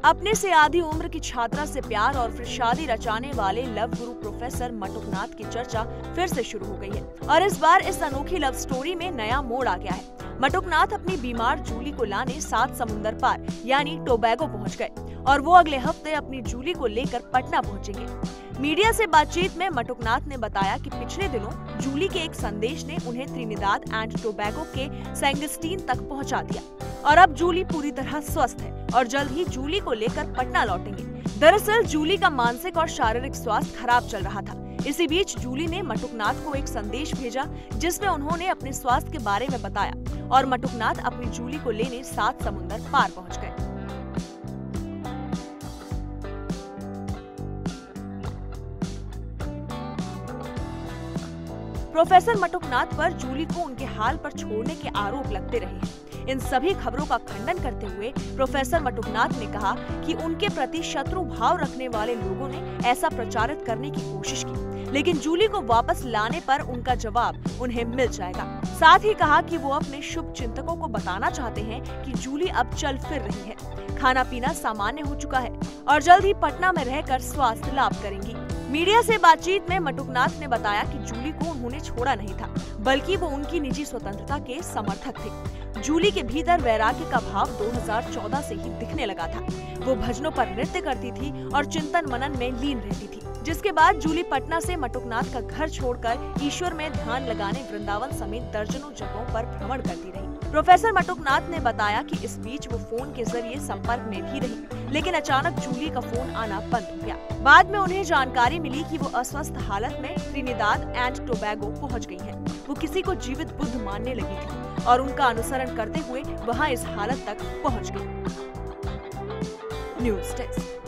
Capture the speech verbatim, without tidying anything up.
अपने से आधी उम्र की छात्रा से प्यार और फिर शादी रचाने वाले लव गुरु प्रोफेसर मटुकनाथ की चर्चा फिर से शुरू हो गई है और इस बार इस अनोखी लव स्टोरी में नया मोड़ आ गया है। मटुकनाथ अपनी बीमार जूली को लाने सात समुंदर पार यानी टोबैगो पहुंच गए और वो अगले हफ्ते अपनी जूली को लेकर पटना पहुंचेंगे। मीडिया से बातचीत में मटुकनाथ ने बताया कि पिछले दिनों जूली के एक संदेश ने उन्हें त्रिनिदाद एंड टोबैगो के सेंगस्टीन तक पहुंचा दिया और अब जूली पूरी तरह स्वस्थ है और जल्द ही जूली को लेकर पटना लौटेंगे। दरअसल जूली का मानसिक और शारीरिक स्वास्थ्य खराब चल रहा था। इसी बीच जूली ने मटुकनाथ को एक संदेश भेजा जिसमें उन्होंने अपने स्वास्थ्य के बारे में बताया और मटुकनाथ अपनी जूली को लेने सात समुंदर पार पहुंच गए। प्रोफेसर मटुकनाथ पर जूली को उनके हाल पर छोड़ने के आरोप लगते रहे हैं। इन सभी खबरों का खंडन करते हुए प्रोफेसर मटुकनाथ ने कहा कि उनके प्रति शत्रु भाव रखने वाले लोगों ने ऐसा प्रचारित करने की कोशिश की, लेकिन जूली को वापस लाने पर उनका जवाब उन्हें मिल जाएगा। साथ ही कहा कि वो अपने शुभ चिंतकों को बताना चाहते हैं कि जूली अब चल फिर रही है, खाना पीना सामान्य हो चुका है और जल्द ही पटना में रहकर स्वास्थ्य लाभ करेंगी। मीडिया से बातचीत में मटुकनाथ ने बताया कि जूली को उन्होंने छोड़ा नहीं था, बल्कि वो उनकी निजी स्वतंत्रता के समर्थक थे। जूली के भीतर वैराग्य का भाव दो हज़ार चौदह से ही दिखने लगा था। वो भजनों पर नृत्य करती थी और चिंतन मनन में लीन रहती थी, जिसके बाद जूली पटना से मटुकनाथ का घर छोड़कर ईश्वर में ध्यान लगाने वृंदावन समेत दर्जनों जगहों पर भ्रमण करती रही। प्रोफेसर मटुकनाथ ने बताया कि इस बीच वो फोन के जरिए संपर्क में भी रही, लेकिन अचानक जूली का फोन आना बंद हो गया। बाद में उन्हें जानकारी मिली कि वो अस्वस्थ हालत में त्रिनिदाद एंड टोबैगो पहुंच गई हैं। वो किसी को जीवित बुद्ध मानने लगी थी और उनका अनुसरण करते हुए वहां इस हालत तक पहुंच गई। News desk.